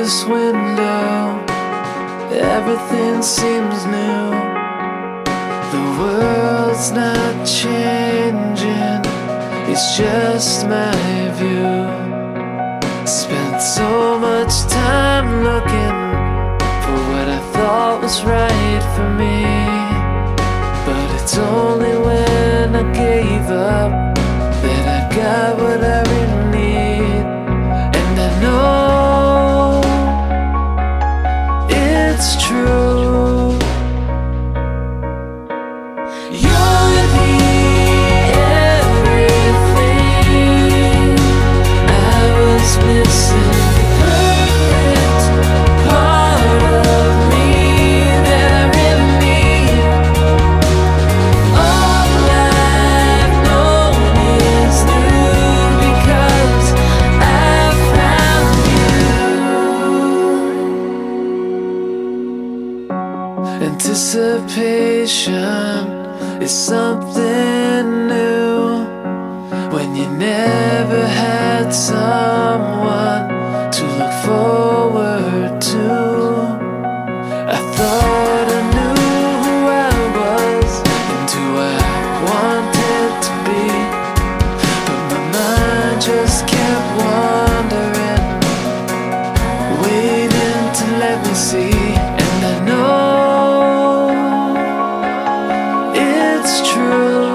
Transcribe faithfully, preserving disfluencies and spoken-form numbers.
this window, everything seems new. The world's not changing, it's just my view. Spent so much time looking for what I thought was right for me, but it's only when I gave up that I got what I really need. And I know it's true. You're the everything I was missing, the perfect part of me there in me. All I've known is new because I found you. Anticipation is something new when you never had someone to look forward to. I thought I knew who I was and who I wanted to be, but my mind just kept wandering, waiting to let me see. And I know it's true.